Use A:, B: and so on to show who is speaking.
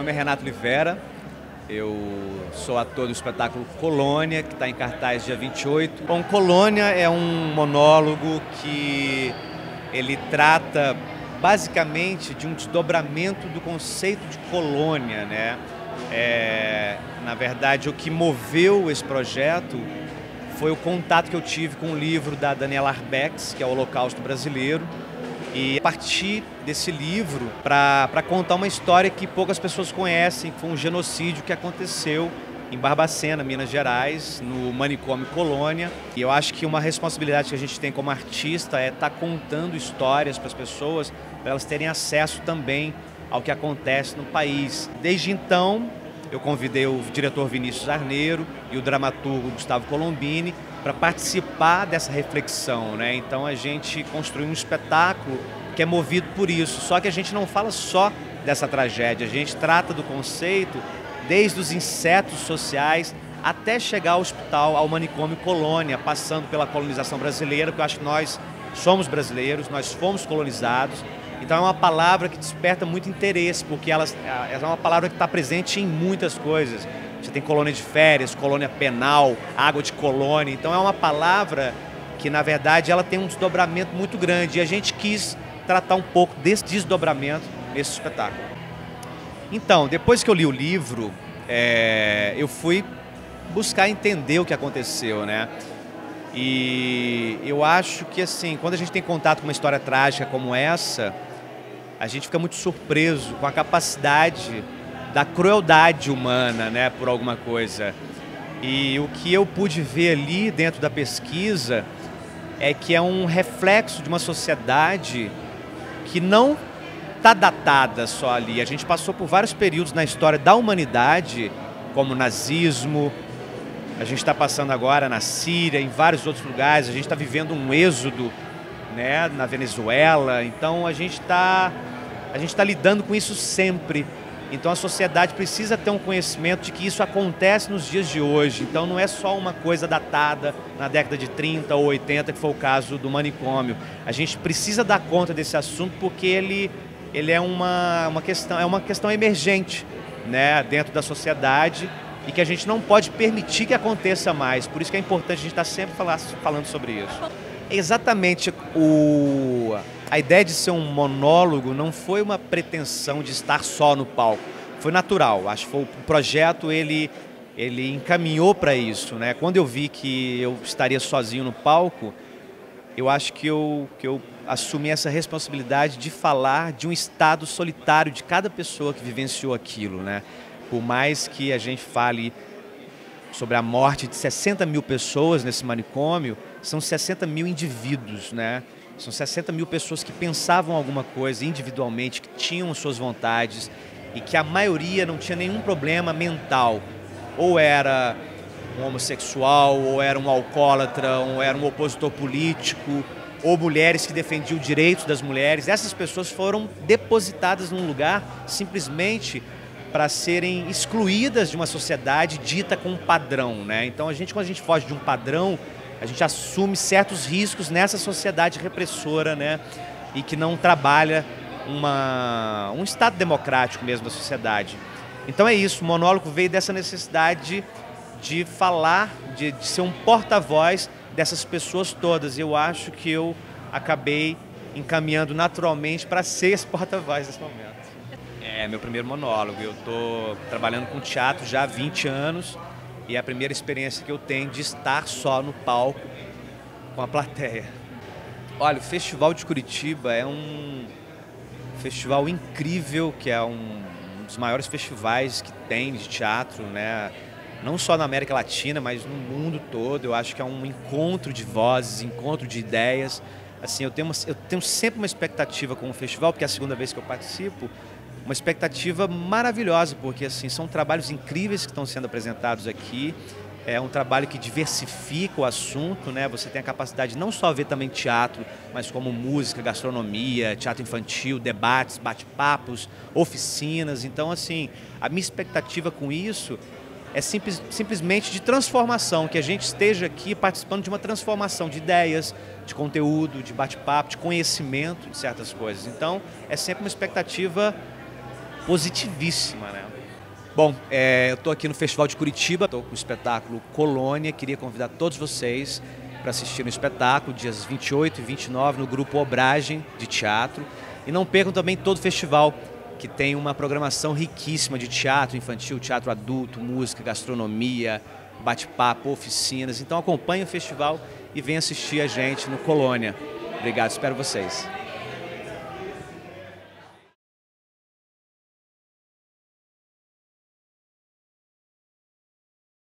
A: nome é Renato Livera, eu sou ator do espetáculo Colônia, que está em cartaz dia 28. Bom, Colônia é um monólogo que ele trata basicamente de um desdobramento do conceito de colônia, né? Na verdade, o que moveu esse projeto foi o contato que eu tive com o livro da Daniela Arbex, que é o Holocausto Brasileiro, e a partir desse livro para contar uma história que poucas pessoas conhecem, que foi um genocídio que aconteceu em Barbacena, Minas Gerais, no manicômio Colônia. E eu acho que uma responsabilidade que a gente tem como artista é estar contando histórias para as pessoas, para elas terem acesso também ao que acontece no país. Desde então, eu convidei o diretor Vinícius Arneiro e o dramaturgo Gustavo Colombini para participar dessa reflexão, né? Então a gente construiu um espetáculo que é movido por isso, só que a gente não fala só dessa tragédia, a gente trata do conceito desde os insetos sociais até chegar ao hospital, ao manicômio Colônia, passando pela colonização brasileira, porque eu acho que nós somos brasileiros, nós fomos colonizados. Então é uma palavra que desperta muito interesse, porque ela é uma palavra que está presente em muitas coisas. Você tem colônia de férias, colônia penal, água de colônia. Então é uma palavra que, na verdade, ela tem um desdobramento muito grande. E a gente quis tratar um pouco desse desdobramento nesse espetáculo. Então, depois que eu li o livro, eu fui buscar entender o que aconteceu, né? E eu acho que, assim, quando a gente tem contato com uma história trágica como essa, a gente fica muito surpreso com a capacidade da crueldade humana, né, por alguma coisa. E o que eu pude ver ali dentro da pesquisa é que é um reflexo de uma sociedade que não está datada só ali. A gente passou por vários períodos na história da humanidade, como o nazismo, a gente está passando agora na Síria, em vários outros lugares, a gente está vivendo um êxodo, né, na Venezuela. Então a gente está lidando com isso sempre. Então a sociedade precisa ter um conhecimento de que isso acontece nos dias de hoje. Então não é só uma coisa datada na década de 30 ou 80, que foi o caso do manicômio. A gente precisa dar conta desse assunto porque ele é uma questão emergente, né, dentro da sociedade, e que a gente não pode permitir que aconteça mais. Por isso que é importante a gente estar sempre falando sobre isso. Exatamente, a ideia de ser um monólogo não foi uma pretensão de estar só no palco. Foi natural, acho que o projeto ele encaminhou para isso, né? Quando eu vi que eu estaria sozinho no palco, eu acho que eu assumi essa responsabilidade de falar de um estado solitário de cada pessoa que vivenciou aquilo, né? Por mais que a gente fale sobre a morte de 60 mil pessoas nesse manicômio, são 60 mil indivíduos, né? São 60 mil pessoas que pensavam alguma coisa individualmente, que tinham suas vontades e que a maioria não tinha nenhum problema mental. Ou era um homossexual, ou era um alcoólatra, ou era um opositor político, ou mulheres que defendiam os direitos das mulheres. Essas pessoas foram depositadas num lugar simplesmente para serem excluídas de uma sociedade dita com um padrão, né? Então quando a gente foge de um padrão, a gente assume certos riscos nessa sociedade repressora, né? E que não trabalha um estado democrático mesmo da sociedade. Então é isso, o monólogo veio dessa necessidade de falar, de ser um porta-voz dessas pessoas todas. Eu acho que eu acabei encaminhando naturalmente para ser esse porta-voz nesse momento. É meu primeiro monólogo, eu estou trabalhando com teatro já há 20 anos e é a primeira experiência que eu tenho de estar só no palco com a plateia. Olha, o Festival de Curitiba é um festival incrível, que é um dos maiores festivais que tem de teatro, né? Não só na América Latina, mas no mundo todo. Eu acho que é um encontro de vozes, encontro de ideias. Assim, eu tenho sempre uma expectativa com o festival, porque é a segunda vez que eu participo, uma expectativa maravilhosa, porque assim, são trabalhos incríveis que estão sendo apresentados aqui. É um trabalho que diversifica o assunto, né? Você tem a capacidade de não só ver também teatro, mas como música, gastronomia, teatro infantil, debates, bate-papos, oficinas. Então, assim, a minha expectativa com isso é simplesmente de transformação, que a gente esteja aqui participando de uma transformação de ideias, de conteúdo, de bate-papo, de conhecimento de certas coisas. Então, é sempre uma expectativa positivíssima, né? Bom, eu estou aqui no Festival de Curitiba, estou com o espetáculo Colônia. Queria convidar todos vocês para assistir no espetáculo, dias 28 e 29, no Grupo Obragem de Teatro. E não percam também todo o festival, que tem uma programação riquíssima de teatro infantil, teatro adulto, música, gastronomia, bate-papo, oficinas. Então acompanhe o festival e venha assistir a gente no Colônia. Obrigado, espero vocês.